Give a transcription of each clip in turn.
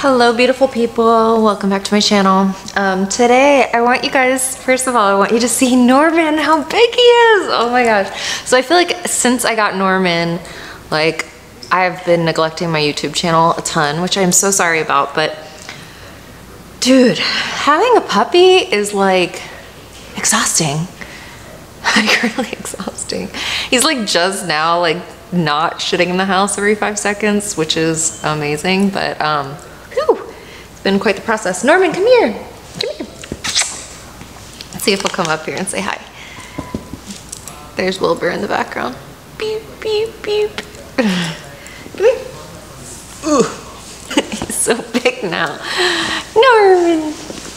Hello beautiful people, welcome back to my channel. Today I want you guys, first of all, I want you to see Norman, how big he is. Oh my gosh. So I feel like since I got Norman, like I've been neglecting my YouTube channel a ton, which I'm so sorry about, but dude, having a puppy is like exhausting. Like really exhausting. He's like just now like not shitting in the house every 5 seconds, which is amazing, but whew, it's been quite the process. Norman, come here. Come here. Let's see if he'll come up here and say hi. There's Wilbur in the background. Beep, beep, beep. Come here. Ooh. He's so big now. Norman.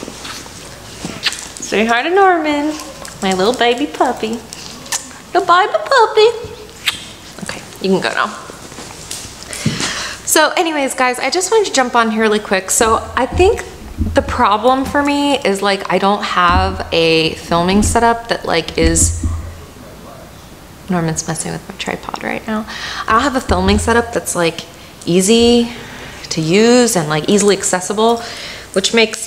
Say hi to Norman. My little baby puppy. Little baby puppy. Okay, you can go now. So anyways, guys, I just wanted to jump on here really quick. So I think the problem for me is like I don't have a filming setup that like is... Norman's messing with my tripod right now. I don't have a filming setup that's like easy to use and like easily accessible, which makes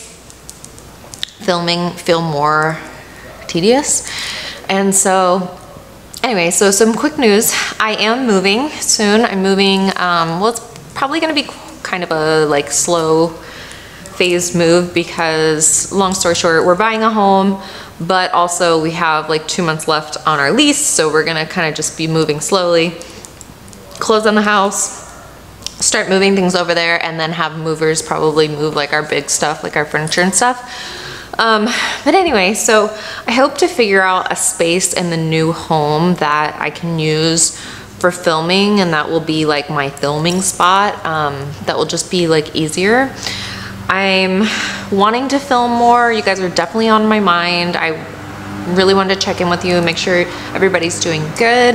filming feel more tedious. And so anyway, so some quick news. I am moving soon. I'm moving, well, it's probably gonna be kind of a like slow phased move because long story short, we're buying a home, but also we have like 2 months left on our lease. So we're gonna kind of just be moving slowly, close on the house, start moving things over there, and then have movers probably move like our big stuff, like our furniture and stuff. But anyway, so I hope to figure out a space in the new home that I can use for filming, and that will be like my filming spot. That will just be like easier. I'm wanting to film more. You guys are definitely on my mind. I really wanted to check in with you and make sure everybody's doing good.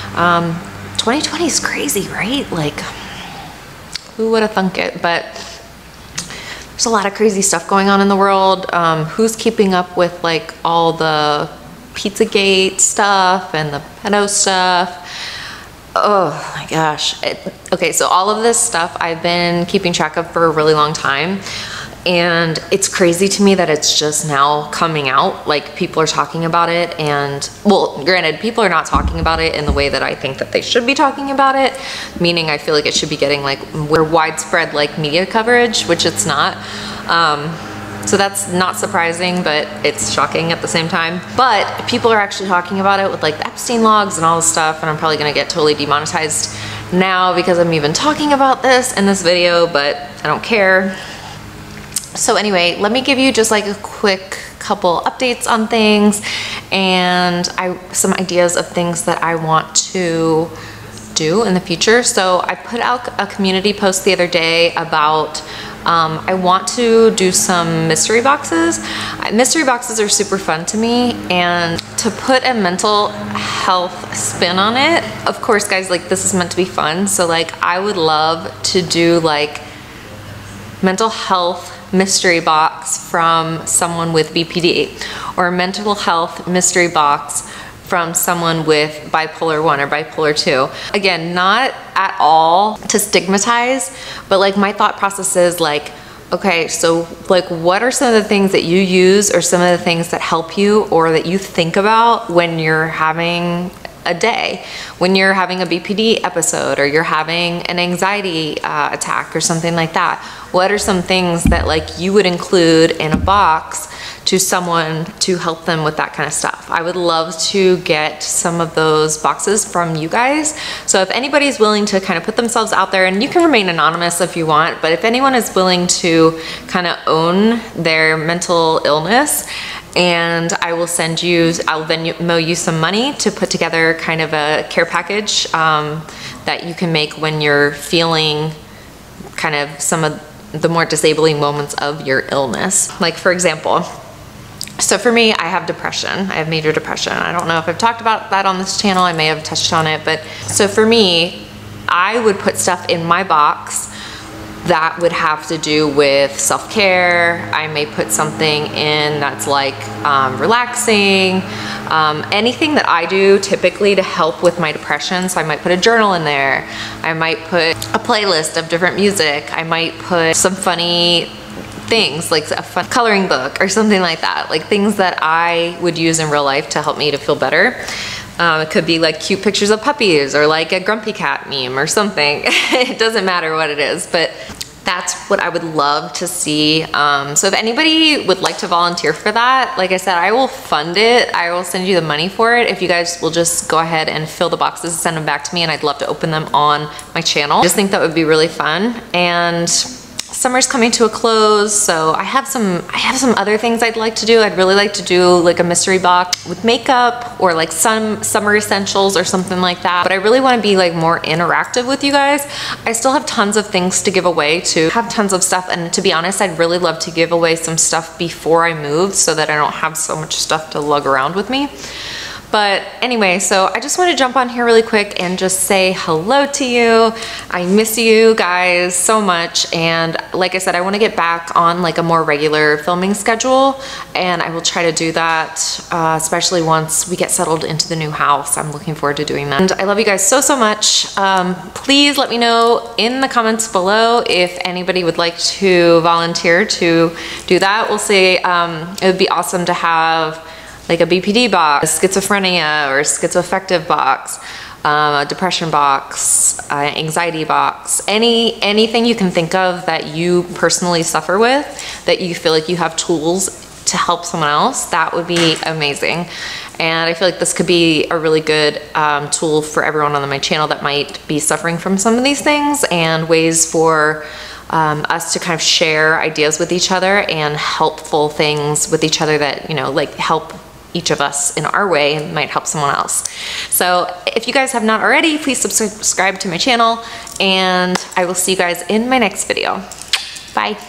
2020 is crazy, right? Like, who would have thunk it? But there's a lot of crazy stuff going on in the world. Who's keeping up with like all the Pizzagate stuff and the pedo stuff? Oh my gosh. Okay, so all of this stuff I've been keeping track of for a really long time. And it's crazy to me that it's just now coming out. Like people are talking about it, and well, granted, people are not talking about it in the way that I think that they should be talking about it. Meaning I feel like it should be getting like more widespread like media coverage, which it's not. So that's not surprising, but it's shocking at the same time. But people are actually talking about it with like the Epstein logs and all this stuff, and I'm probably gonna get totally demonetized now because I'm even talking about this in this video, but I don't care. So anyway, let me give you just like a quick couple updates on things and some ideas of things that I want to do in the future. So I put out a community post the other day about I want to do some mystery boxes. Mystery boxes are super fun to me, and to put a mental health spin on it, of course guys, like this is meant to be fun. So like I would love to do like mental health mystery box from someone with BPD, or a mental health mystery box from someone with bipolar 1 or bipolar 2. Again, not at all to stigmatize, but like my thought process is like, okay, so like what are some of the things that you use, or some of the things that help you, or that you think about when you're having a day, when you're having a BPD episode, or you're having an anxiety attack or something like that? What are some things that like you would include in a box to someone to help them with that kind of stuff? I would love to get some of those boxes from you guys. So if anybody's willing to kind of put themselves out there, and you can remain anonymous if you want, but if anyone is willing to kind of own their mental illness, and I will send you, I'll Venmo you some money to put together kind of a care package that you can make when you're feeling kind of some of the more disabling moments of your illness. Like for example, so for me, I have depression. I have major depression. I don't know if I've talked about that on this channel. I may have touched on it, but so for me, I would put stuff in my box that would have to do with self-care. I may put something in that's like relaxing, anything that I do typically to help with my depression. So I might put a journal in there. I might put a playlist of different music. I might put some funny things like a fun coloring book or something like that, like things that I would use in real life to help me to feel better. It could be like cute pictures of puppies or like a grumpy cat meme or something. It doesn't matter what it is, but that's what I would love to see. So if anybody would like to volunteer for that, like I said, I will fund it. I will send you the money for it if you guys will just go ahead and fill the boxes and send them back to me, and I'd love to open them on my channel. I just think that would be really fun. And summer's coming to a close, so I have some other things I'd like to do. I'd really like to do like a mystery box with makeup or like some summer essentials or something like that. But I really want to be like more interactive with you guys. I still have tons of things to give away too. I have tons of stuff, and to be honest, I'd really love to give away some stuff before I move so that I don't have so much stuff to lug around with me. But anyway, so I just want to jump on here really quick and just say hello to you. I miss you guys so much. And like I said, I want to get back on like a more regular filming schedule. And I will try to do that, especially once we get settled into the new house. I'm looking forward to doing that. And I love you guys so, so much. Please let me know in the comments below if anybody would like to volunteer to do that. We'll see. It would be awesome to have like a BPD box, a schizophrenia or schizoaffective box, a depression box, anxiety box, anything you can think of that you personally suffer with, that you feel like you have tools to help someone else, that would be amazing. And I feel like this could be a really good tool for everyone on my channel that might be suffering from some of these things, and ways for us to kind of share ideas with each other and helpful things with each other that, you know, like help each of us in our way and might help someone else. So if you guys have not already, please subscribe to my channel, and I will see you guys in my next video. Bye.